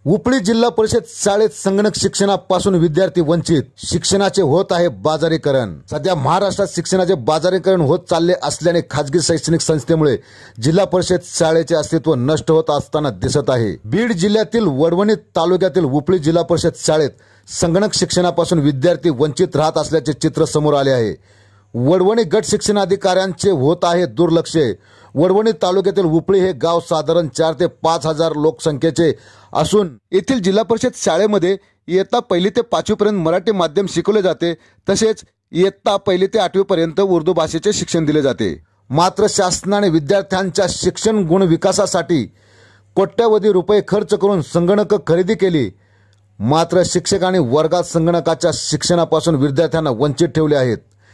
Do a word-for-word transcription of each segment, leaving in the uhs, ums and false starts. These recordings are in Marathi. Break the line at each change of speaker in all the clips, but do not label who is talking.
उपळी जिल्हा परिषद शाळेत संगणक शिक्षणापासून विद्यार्थी वंचित, शिक्षणाचे होत आहे बाजारीकरण। सध्या महाराष्ट्रात शिक्षणाचे बाजारीकरण होत चालले असल्याने खाजगी शैक्षणिक संस्थेमुळे जिल्हा परिषद शाळेचे अस्तित्व नष्ट होत असताना दिसत आहे। बीड जिल्ह्यातील वडवणी तालुक्यातील उपळी जिल्हा परिषद शाळेत संगणक शिक्षणापासून विद्यार्थी वंचित राहत असल्याचे चित्र समोर आले आहे। वडवणी गट शिक्षणाधिकाऱ्यांचे होत आहे दुर्लक्ष। वडवणी तालुक्यातील उपळी हे गाव साधारण चार ते पाच हजार लोकसंख्येचे असून येथील जिल्हा परिषद शाळेमध्ये इयत्ता पहिली ते पाचवी पर्यंत मराठी माध्यम शिकवले जाते, तसेच इयत्ता पहिली ते आठवी पर्यंत उर्दू भाषेचे शिक्षण दिले जाते। मात्र शासनाने विद्यार्थ्यांच्या शिक्षण गुण विकासासाठी कोट्यवधी रुपये खर्च करून संगणक खरेदी केली, मात्र शिक्षकांनी वर्गात संगणकाच्या शिक्षणापासून विद्यार्थ्यांना वंचित ठेवले आहेत।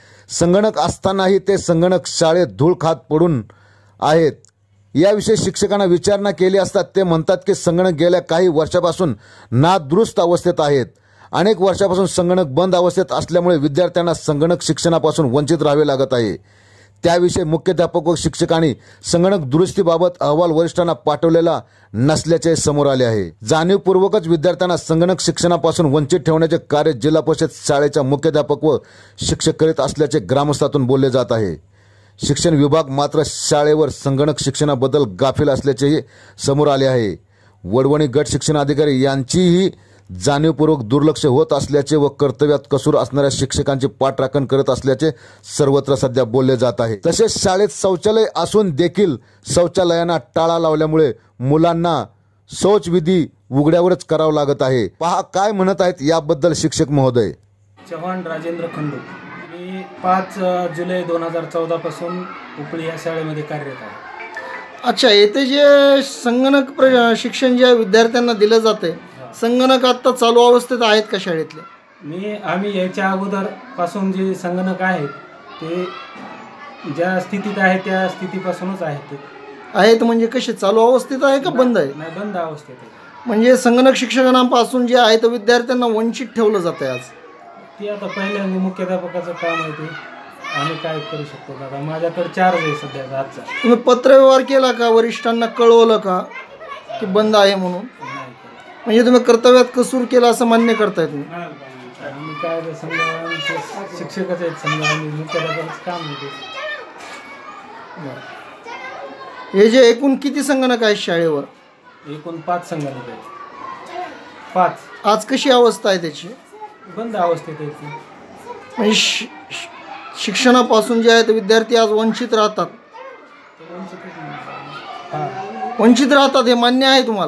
संगणक असतानाही ते संगणक शाळेत धूळ खात पडून आहेत। याविषयी शिक्षकांना विचारणा केली असता ते म्हणतात की संगणक गेल्या काही वर्षापासून नादुरुस्त अवस्थेत आहेत। अनेक वर्षापासून संगणक बंद अवस्थेत असल्यामुळे विद्यार्थ्यांना संगणक शिक्षणापासून वंचित राहावे लागत आहे। त्याविषयी मुख्याध्यापक व शिक्षकांनी संगणक दुरुस्तीबाबत अहवाल वरिष्ठांना पाठवलेला नसल्याचे समोर आले आहे। जाणीवपूर्वकच विद्यार्थ्यांना संगणक शिक्षणापासून वंचित ठेवण्याचे कार्य जिल्हा परिषद शाळेच्या मुख्याध्यापक व शिक्षक करीत असल्याचे ग्रामस्थातून बोलले जात आहे। शिक्षण विभाग मात्र शाळेवर संगणक शिक्षणाबद्दल गाफील असल्याचेही समोर आले आहे। वडवणी गट शिक्षणाधिकारी यांचीही जाणीवपूर्वक दुर्लक्ष होत असल्याचे व कर्तव्यात कसूर असणाऱ्या शिक्षकांची पाठराखण करत असल्याचे सर्वत्र सध्या बोलले जात आहे। तसेच शाळेत शौचालय असून देखील शौचालयांना टाळा लावल्यामुळे मुलांना शौचविधी उघड्यावरच करावं लागत आहे। पहा काय म्हणत आहेत याबद्दल शिक्षक महोदय।
चव्हाण राजेंद्र खंडू, मी पाच जुलै दोन हजार चौदा पासून उपळी या शाळेमध्ये कार्यरत आहे।
अच्छा, येथे जे संगणक शिक्षण जे विद्यार्थ्यांना दिलं जाते, संगणक आता चालू अवस्थेत आहेत का शाळेतले?
मी आम्ही याच्या अगोदर पासून जे संगणक आहेत ते ज्या स्थितीत आहे त्या स्थितीपासूनच आहेत। ते
आहेत म्हणजे कसे, चालू अवस्थेत आहे का बंद आहे?
नाही, बंद अवस्थेत आहे।
म्हणजे संगणक शिक्षणापासून जे आहे ते विद्यार्थ्यांना वंचित ठेवलं जातं आज।
ती आता पहिल्यांदा मुख्याध्यापकाचं काम आहे, ते आम्ही काय करू शकतो दादा? माझ्याकडे चार्ज आहे सध्याचा आजचा।
तुम्ही पत्रव्यवहार केला का, वरिष्ठांना कळवलं का की बंद आहे म्हणून? म्हणजे तुम्ही कर्तव्यात कसूर केला असं मान्य करताय तुम्ही?
आम्ही काय समजा शिक्षकच आहेत, समजा आम्ही मुख्याध्यापकाचं काम आहे।
हे जे एकूण किती संगणक आहेत शाळेवर?
एकूण पाच संगणक आहेत। पाच।
आज कशी अवस्था आहे त्याची?
बंद अवस्थेत आहे ती।
म्हणजे शिक्षणापासून जे आहे ते विद्यार्थी आज वंचित राहतात, वंचित राहतात हे मान्य आहे तुम्हाला?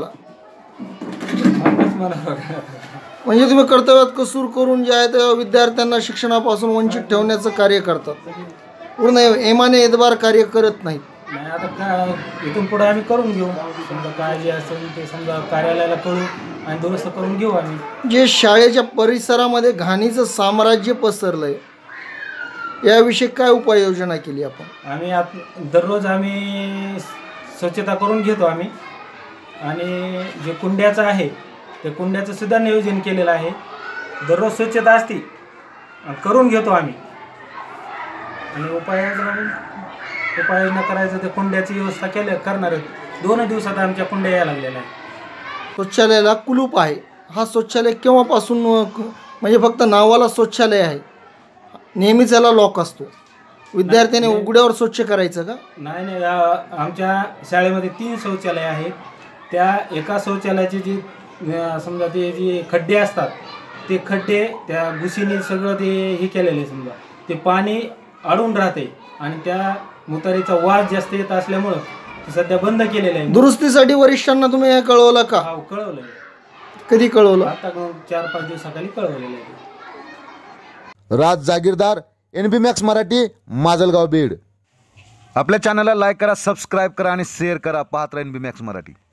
म्हणजे तुम्ही कर्तव्यात कसूर करून जे आहे ते विद्यार्थ्यांना शिक्षणापासून वंचित ठेवण्याचं कार्य करतात, पूर्ण एमाने एदबार कार्य करत नाहीत।
नाही, आता काय इथून पुढे आम्ही करून घेऊ, समजा काय जे असेल ते समजा कार्यालयाला कळू आणि दुरुस्त करून घेऊ आम्ही।
जे शाळेच्या परिसरामध्ये घाणीचं साम्राज्य पसरलंय, याविषयी काय उपाययोजना केली आपण?
आम्ही आप दररोज आम्ही स्वच्छता करून घेतो आम्ही, आणि जे कुंड्याचं आहे ते कुंड्याचं सुद्धा नियोजन केलेलं आहे। दररोज स्वच्छता असते करून घेतो आम्ही, आणि उपाययोजना उपाययोजना करायचं ते कुंड्याची व्यवस्था केल्या करणार आहे। दोन दिवसात आमच्या कुंड्या यायला लागलेल्या आहे।
शौचालयाला कुलूप आहे, हा शौचालय केव्हापासून, म्हणजे फक्त नावाला शौचालय आहे, नेहमीच याला लॉक असतो? विद्यार्थ्याने उघड्यावर स्वच्छ करायचं का?
नाही नाही, आमच्या शाळेमध्ये तीन शौचालय आहेत। त्या एका शौचालयाचे जी समजा ते जे खड्डे असतात ते खड्डे त्या घुशीने सगळं ते हे केलेलं आहे, समजा ते पाणी अडून राहते आणि त्या मुतारीचा वास जास्त येत असल्यामुळं ते सध्या बंद केलेलं आहे।
दुरुस्तीसाठी वरिष्ठांना तुम्ही हे कळवलं का?
हो, कळवलं आहे।
कधी कळवलं?
आता चार पाच दिवसाखाली कळवलेलं आहे।
Raj Jagirdar, NB Max Marathi, Majalgaon, Beed. आपल्या चॅनलला लाईक करा, सबस्क्राईब करा आणि शेअर करा। पाहत राहा एनबी मॅक्स मराठी।